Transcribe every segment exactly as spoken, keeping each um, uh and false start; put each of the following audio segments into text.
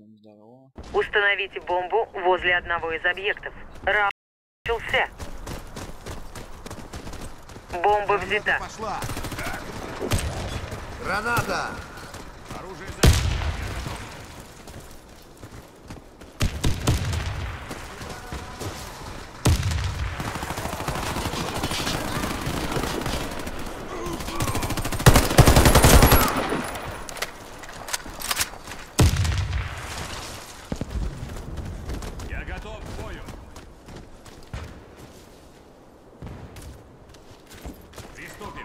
Всем здорово. Установите бомбу возле одного из объектов. Раунд начался. Бомба взята. Пошла. Граната! Оружие за... Я готов к бою. Приступим.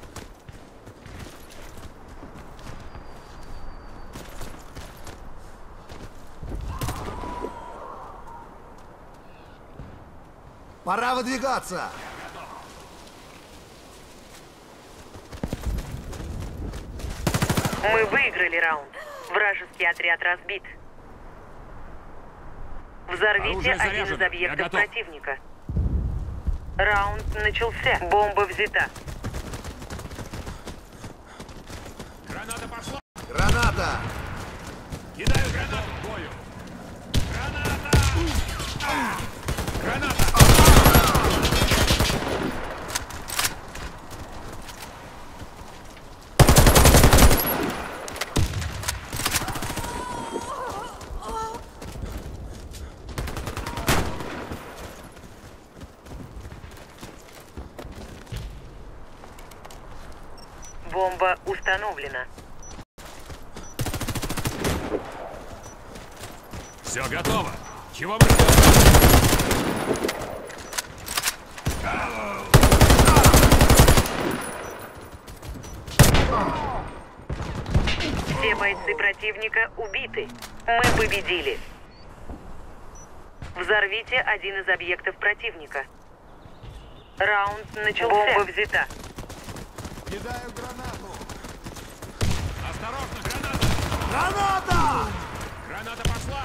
Пора выдвигаться! Мы выиграли раунд. Вражеский отряд разбит. Взорвите Оружие один заряжено. из Я объектов готов. противника. Раунд начался. Бомба взята. Граната пошла! Граната! Кидаю гранату к бою! Граната! А! Граната! Бомба установлена. Все готово! Чего мы ждем? Все бойцы противника убиты. Мы победили. Взорвите один из объектов противника. Раунд начался. Бомба взята. Кидаю гранату! Осторожно, граната! Граната! Граната пошла!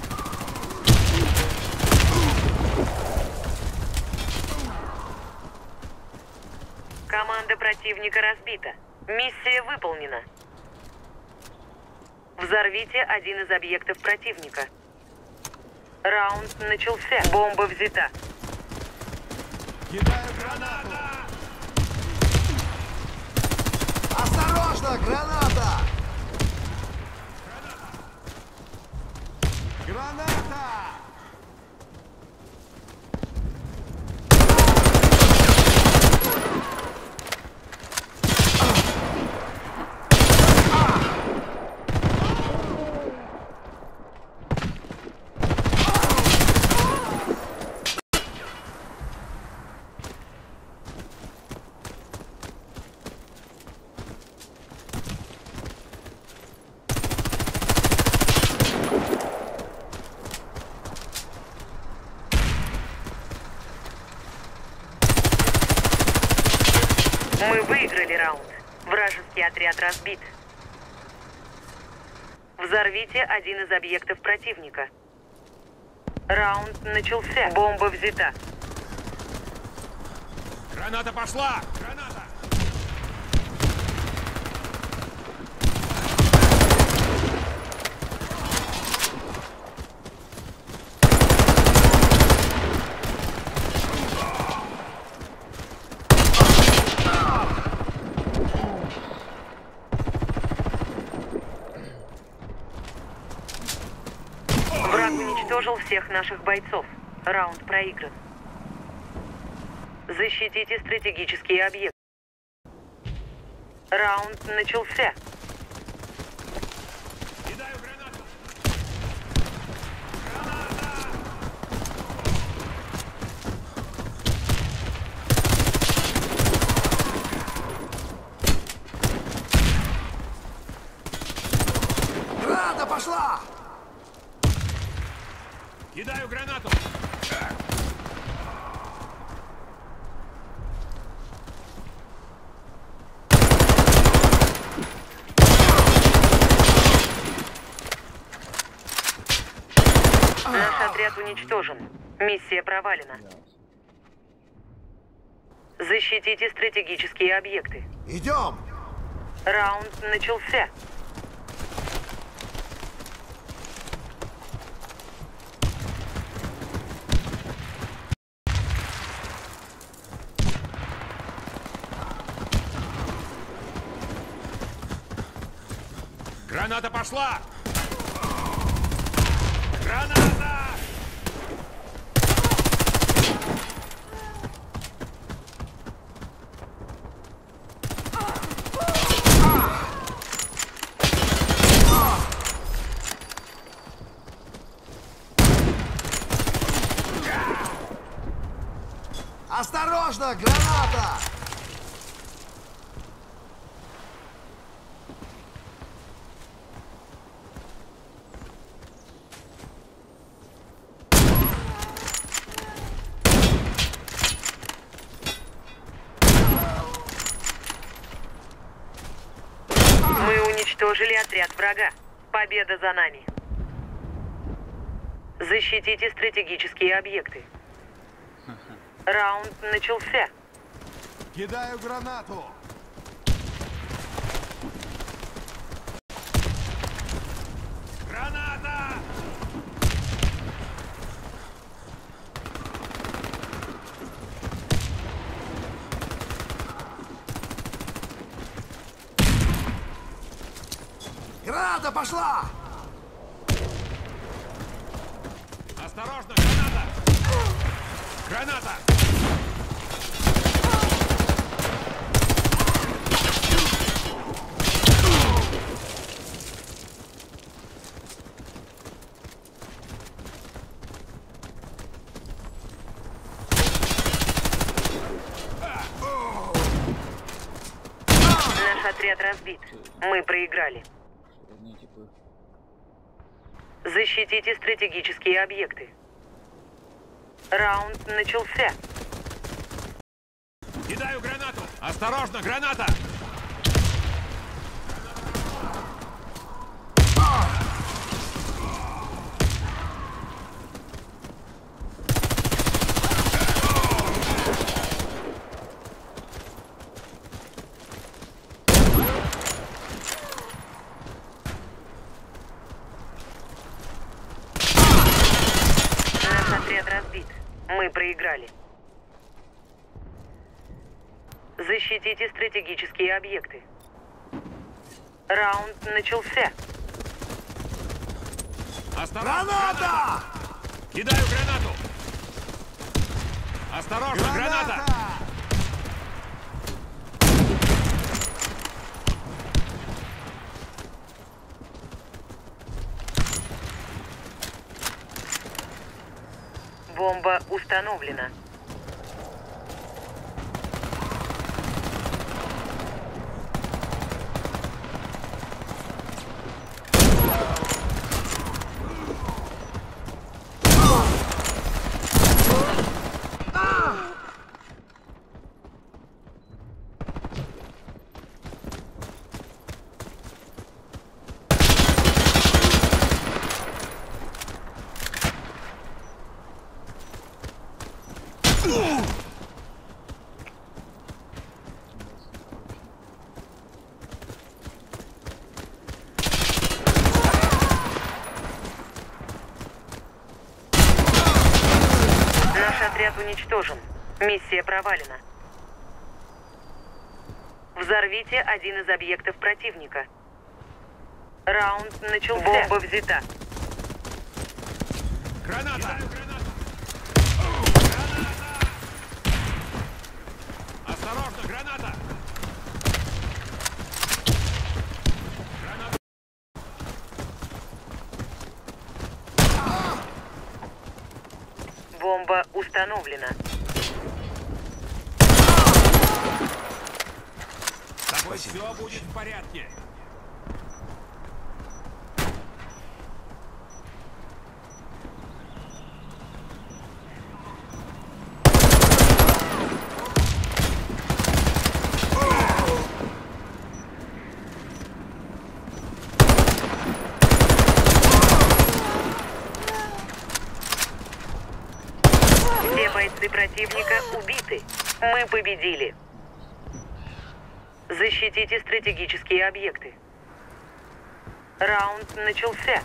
Команда противника разбита. Миссия выполнена. Взорвите один из объектов противника. Раунд начался. Бомба взята. Кидаю гранату! Осторожно, граната! Граната! Мы выиграли раунд. Вражеский отряд разбит. Взорвите один из объектов противника. Раунд начался. Бомба взята. Граната пошла! Граната! Враг уничтожил всех наших бойцов. Раунд проигран. Защитите стратегические объекты. Раунд начался. Кидаю гранату! Граната пошла! Кидаю гранату! Наш отряд уничтожен. Миссия провалена. Защитите стратегические объекты. Идем! Раунд начался. Граната пошла! Граната! Осторожно, граната! Мы уничтожили отряд врага. Победа за нами. Защитите стратегические объекты. Раунд начался. Кидаю гранату! Граната! Граната пошла! Осторожно, граната! Граната! Наш отряд разбит. Мы проиграли. Родные типы. Защитите стратегические объекты. Раунд начался. Кидаю гранату! Осторожно, граната! Наш отряд разбит. Мы проиграли. Защитите стратегические объекты. Раунд начался. Осторожно, Граната! Кидаю гранату! Осторожно, граната! Бомба установлена. Наш отряд уничтожен. Миссия провалена. Взорвите один из объектов противника. Раунд начался. Бомба взята. Граната! Кидаю гранату! Граната! Осторожно, граната! Граната! Бомба установлена. С тобой все будет в порядке. Все бойцы противника убиты. Мы победили. Защитите стратегические объекты. Раунд начался.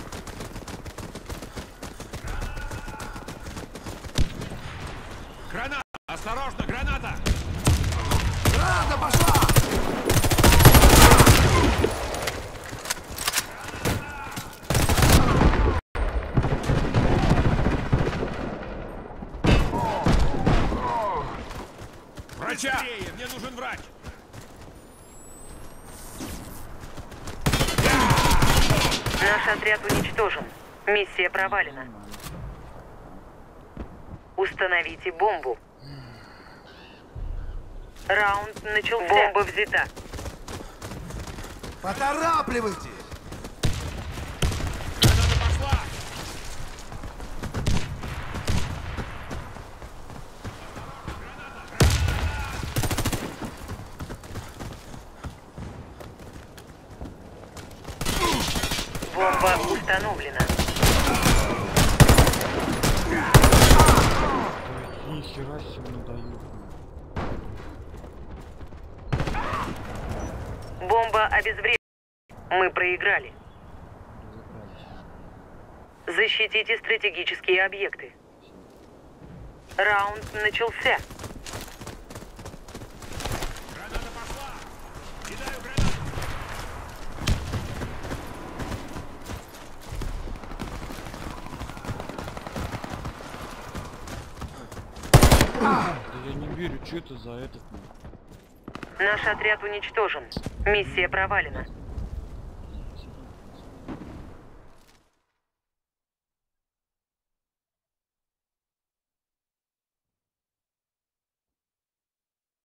Граната! Осторожно, граната! Граната пошла! врача! Быстрее, мне нужен врач! Наш отряд уничтожен. Миссия провалена. Установите бомбу. Раунд начался. Бомба взята. Поторапливайте! Граната пошла! Бомба установлена. Ни хера себе не дают. Бомба обезврежена. Мы проиграли. Защитите стратегические объекты. Раунд начался. Граната пошла! Кидаю гранату! Да я не верю, что это за этот. Наш отряд уничтожен. Миссия провалена.